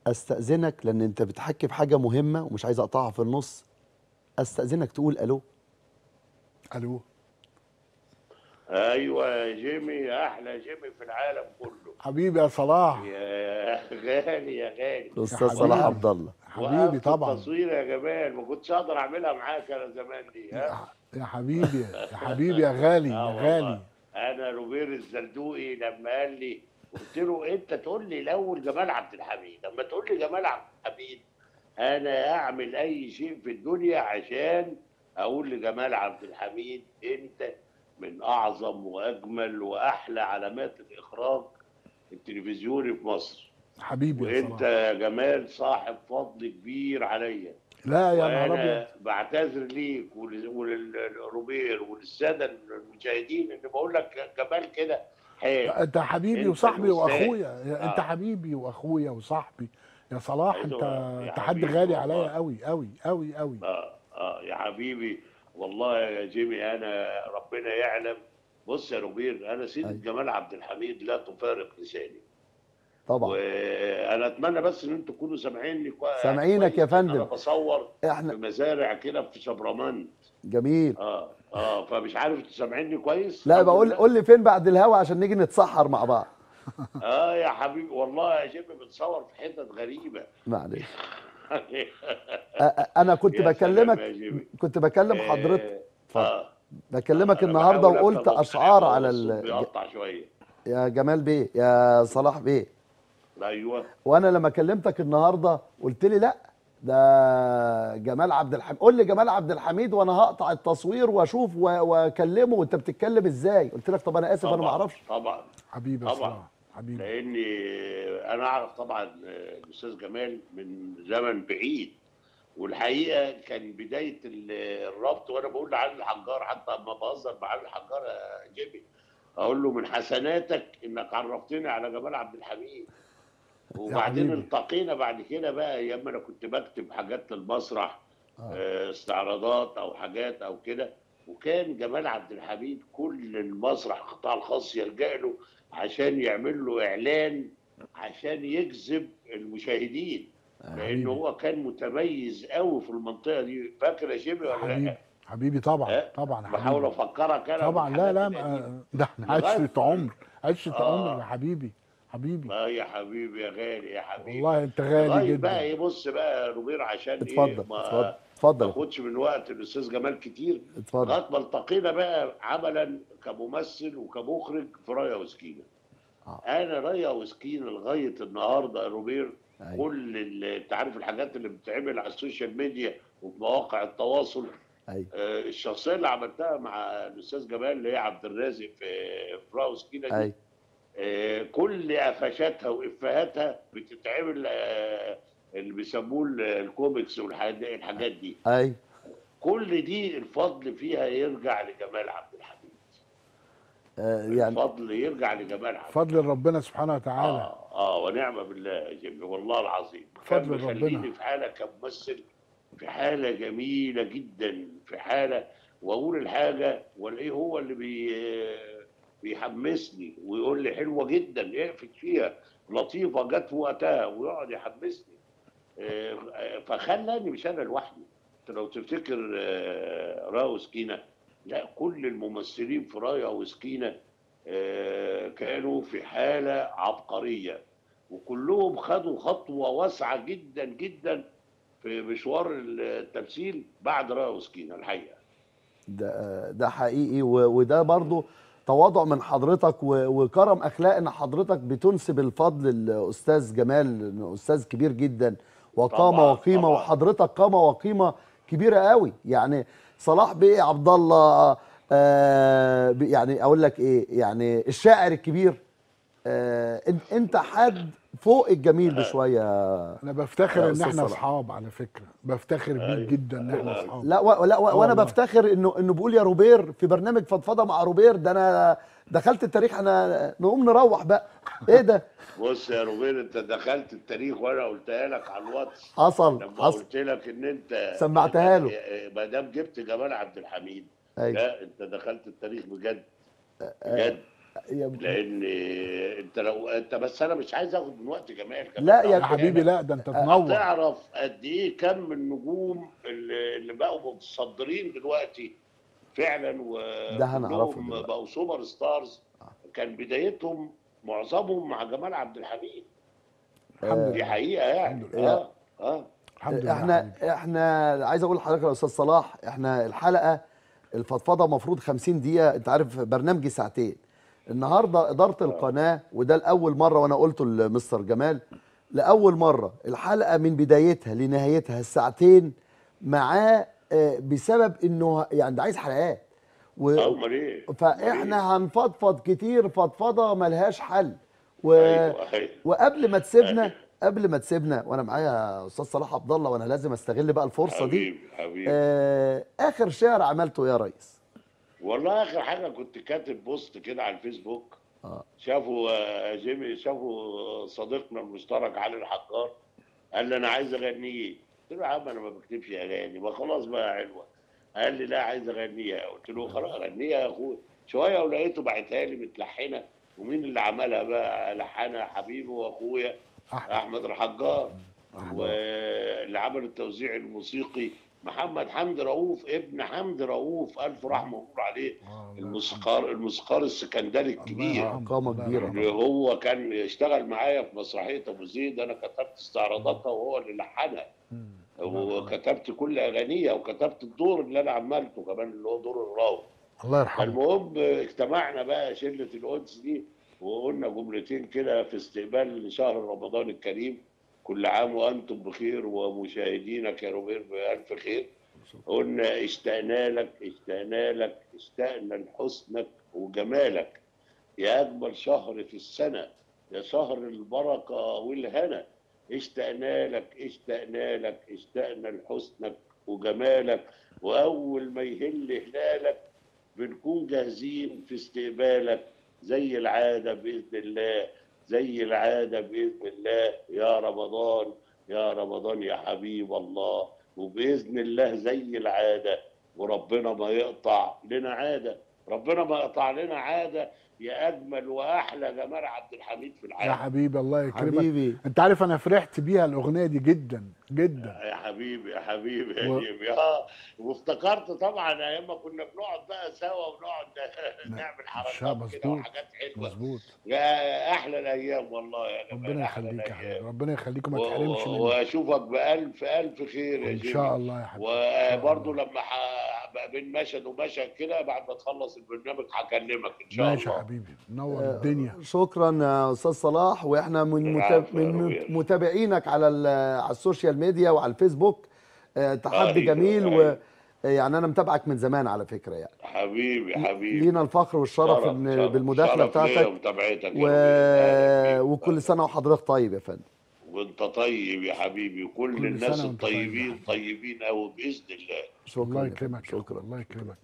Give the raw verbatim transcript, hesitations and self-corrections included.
استاذنك لان انت بتحكي في حاجه مهمه ومش عايز اقطعها في النص. استاذنك تقول الو. الو. ايوه يا جيمي، احلى جيمي في العالم كله. حبيبي يا صلاح. يا غالي يا غالي. يا الاستاذ صلاح حبيبي، عبد الله. حبيبي وقفت طبعا. التصوير يا جمال، ما كنتش اقدر اعملها معاك انا زمان دي. ها يا حبيبي، يا حبيبي يا غالي، اه يا غالي. والله. انا روبير الزلدوقي لما قال لي، قلت له انت تقول لي الاول جمال عبد الحميد، لما تقول لي جمال عبد الحميد انا اعمل اي شيء في الدنيا عشان اقول لجمال عبد الحميد انت من اعظم واجمل واحلى علامات الاخراج التلفزيوني في مصر. حبيبي يا وانت صلاح. يا جمال صاحب فضل كبير عليا. لا يا نهار ابيض. وانا بعتذر ليك وللروبير وللساده المشاهدين ان بقول لك جمال كده حلو. انت حبيبي انت وصاحبي الأستاذ. واخويا، انت آه. حبيبي واخويا وصاحبي يا صلاح. انت أيوة يا انت حد حبيبي غالي والله. عليا قوي قوي قوي قوي. اه اه يا حبيبي والله يا جيمي، انا ربنا يعلم. بص يا روبير، انا سيره أيوة. جمال عبد الحميد لا تفارق لساني. طبعا وانا اتمنى بس ان انتم تكونوا سامعيني كويس. سامعينك يا فندم. انا بصور احنا في مزارع كده في شبرمان. جميل. اه اه فمش عارف انتوا سامعيني كويس؟ لا الحمد بقول لله. قول لي فين بعد الهوا عشان نيجي نتسحر مع بعض. اه يا حبيبي والله يا جيمي بنصور في حتت غريبه. معلش. أ- أ- انا كنت يا سلام بكلمك يا جيمي. كنت بكلم حضرتك. اه, اتفضل. آه. بكلمك انا النهارده بحاول وقلت افهم اشعار الكلام، على الصوت ال... بيقطع شويه. يا جمال بيه، يا صلاح بيه. ايوه وانا لما كلمتك النهارده قلت لي لا ده جمال عبد الحميد. قول لي جمال عبد الحميد وانا هقطع التصوير واشوف و- واكلمه وانت بتتكلم ازاي. قلت لك طب انا اسف انا ما طبعا اعرفش. طبعا حبيبي يا طبعا. صلاح حبيبي. لاني انا اعرف طبعا الاستاذ جمال من زمن بعيد، والحقيقه كان بدايه ال- الربط. وانا بقول لعلي الحجار، حتى اما بهزر مع علي الحجار يا جيمي اقول له من حسناتك انك عرفتني على جمال عبد الحميد. وبعدين حبيبي. التقينا بعد كده بقى ايام انا كنت بكتب حاجات للمسرح، آه. آه، استعراضات او حاجات او كده. وكان جمال عبد الحميد كل المسرح القطاع الخاص يلجأ له عشان يعمل له اعلان عشان يجذب المشاهدين، لانه حبيبي. هو كان متميز قوي في المنطقه دي. فاكر يا شيبي ولا حبيبي لا؟ حبيبي طبعا ها؟ طبعا يا بحاول حبيبي. افكرك انا طبعا لا بالحاجات لا القديمة. ما- ده احنا لغاية عشرة عمر، عشرة آه. عمر يا حبيبي حبيبي. اه يا حبيبي يا غالي يا حبيبي. والله انت غالي لغايه بقى جدا. ايه، بص بقى يا روبير عشان اتفضل ايه ما اتفضل ما اتفضل اخدش من وقت الاستاذ جمال كتير. اتفضل. لغايه ما التقينا بقى عملا كممثل وكمخرج في رايا وسكينه. آه. انا رايا وسكينه لغايه النهارده يا روبير، أيوة. كل ال- انت عارف الحاجات اللي بتتعمل على السوشيال ميديا وفي مواقع التواصل. ايوه آه الشخصيه اللي عملتها مع الاستاذ جمال اللي هي عبد الرازق في في رايا وسكينه دي، ايوه آه، كل قفشاتها وافهاتها بتتعمل، آه، اللي بيسموه ال- الكوميكس والحاجات دي. ايوه. كل دي الفضل فيها يرجع لجمال عبد الحميد. آه يعني الفضل يرجع لجمال عبد فضل ربنا سبحانه وتعالى. اه اه ونعم بالله يا جيمي والله العظيم. فضل كان بيخليني ربنا. في حاله كممثل، في حاله جميله جدا، في حاله واقول الحاجه والاقيه هو اللي بي بيحمسني ويقول لي حلوه جدا اقفل فيها، لطيفه جت في وقتها، ويقعد يحمسني. آه، فخلاني مش انا لوحدي. انت لو تفتكر آه، رايا وسكينه، لا كل الممثلين في رايا وسكينه آه، كانوا في حاله عبقريه، وكلهم خدوا خطوه واسعه جدا جدا في مشوار التمثيل بعد رايا وسكينه الحقيقه. ده ده حقيقي و- وده برضو تواضع من حضرتك و- وكرم اخلاق ان حضرتك بتنسب الفضل للاستاذ جمال، إنه استاذ كبير جدا وقامه طبعاً، وقيمه، طبعاً. وحضرتك قامه وقيمه كبيره قوي. يعني صلاح بيه عبد الله، آه ب- يعني اقول لك ايه، يعني الشاعر الكبير، آه إن- انت حد فوق الجميل بشويه. انا يا بفتخر ان أستاذ احنا صلاح. اصحاب على فكره، بفتخر بيك أيوة. جدا ان احنا أيوة. اصحاب. لا و... لا و... آه وانا والله. بفتخر انه انه بيقول يا روبير في برنامج فضفضه مع روبير. ده انا دخلت التاريخ، انا نقوم نروح بقى. ايه ده؟ بص يا روبير، انت دخلت التاريخ وانا قلتها لك على الواتس حصل لما حصل قلت لك ان انت سمعتها له. ما دام جبت جمال عبد الحميد، ايوه لا انت دخلت التاريخ بجد آه، بجد. يا- لان انت لو انت بس انا مش عايز اخد من وقت جمال كمان. لا يا يا حبيبي لا ده انت تنور. هتعرف قد ايه كم النجوم اللي اللي بقوا متصدرين دلوقتي فعلا، ده هنعرفه وكلهم دلوقتي. بقوا سوبر ستارز. كان بدايتهم معظمهم مع جمال عبد الحميد. الحمد دي لله. حقيقه يعني. الحمد لله. اه اه الحمد لله يا احنا حبيبي. احنا عايز اقول لحضرتك يا استاذ صلاح، احنا الحلقه الفضفضه المفروض خمسين دقيقه، انت عارف برنامجي ساعتين. النهارده اداره القناه، وده لاول مره وانا قلته لمستر جمال، لاول مره الحلقه من بدايتها لنهايتها الساعتين معاه، آه، بسبب انه يعني ده عايز حلقات و... امال ايه؟ فاحنا هنفضفض كتير فضفضه ملهاش حل و... ايوه ايوه وقبل ما تسيبنا قبل ما تسيبنا وانا معايا استاذ صلاح عبد الله، وانا لازم استغل بقى الفرصه دي. حبيبي حبيبي. آه اخر شعر عملته إيه يا ريس؟ والله اخر حاجه كنت كاتب بوست كده على الفيسبوك. اه شافوا آه، جيمي، شافوا صديقنا المشترك علي الحجار، قال لي انا عايز اغنيه. قلت له يا عم انا ما بكتبش اغاني، ما خلاص بقى حلوه. قال لي لا عايز اغنيها. قلت له خلاص اغنيها يا اخويا. شويه ولقيته بعتها لي متلحنه. ومين اللي عملها بقى؟ لحنها حبيبي واخويا احمد احمد الحجار. واللي عمل التوزيع الموسيقي محمد حمدي رؤوف، ابن حمدي رؤوف الف رحمه ونور عليه. آه، الله الموسيقار الموسيقار السكندري الله الكبير يرحمه. قامه الله كبيره. يرحمه. اللي هو كان يشتغل معايا في مسرحيه ابو زيد. انا كتبت استعراضاتها وهو اللي لحنها، مم. الله يرحمه. وكتبت كل اغانيها، وكتبت الدور اللي انا عملته كمان اللي هو دور الراوي. الله يرحمه. فالمهم اجتمعنا بقى شله القدس دي، وقلنا جملتين كده في استقبال شهر رمضان الكريم. كل عام وانتم بخير ومشاهدينا كروبير بألف خير. قلنا اشتقنا لك اشتقنا لك اشتقنا لحسنك وجمالك، يا أجمل شهر في السنة، يا شهر البركة والهنا. اشتقنا لك اشتقنا لك اشتقنا لحسنك وجمالك، وأول ما يهل هلالك بنكون جاهزين في استقبالك زي العادة بإذن الله، زي العادة بإذن الله يا رمضان، يا رمضان يا حبيب الله. وبإذن الله زي العادة، وربنا ما يقطع لنا عادة، ربنا ما يقطع لنا عادة. يا أجمل وأحلى جمال عبد الحميد في يا العالم. حبيبي الله يكرمك. حبيبي. انت عارف انا فرحت بيها الاغنيه دي جدا جدا. يا حبيبي يا حبيبي يا و- جيمي. اه وافتكرت طبعا ايام ما كنا بنقعد بقى سوا ونقعد نعمل شاء حركات كده مظبوط وحاجات حلوه. مظبوط. يا احلى الايام والله يا جماعه، ربنا احلى يخليك يا حبيبي، الايام. ربنا يخليك وما و- تحرمش و- مني. واشوفك بالف الف خير يا ان جيمي. شاء الله يا حبيبي. وبرضه لما ح- بقى بين مشهد ومشهد كده بعد ما تخلص البرنامج هكلمك ان شاء ماشي يا الله. حبيبي، نور الدنيا. شكرا يا استاذ صلاح، واحنا من متاب... العفو يا من روبير. متابعينك على ال... على السوشيال ميديا وعلى الفيسبوك. آه، تحدي أيوة، جميل و أيوة. يعني انا متابعك من زمان على فكره يعني. حبيبي حبيبي. لينا الفخر والشرف شرف- ان شرف- بالمداخله شرف ليا بتاعتك ومتابعتك يا و... روبير. أهلا بيك. وكل سنه وحضرتك طيب يا فندم. وانت طيب يا حبيبي، وكل كل الناس سنة وانت طيب يا الطيبين حبيبي. طيبين قوي باذن الله. شكرا الله يا فندم، يكرمك يا أخويا، شكرا. الله يكرمك.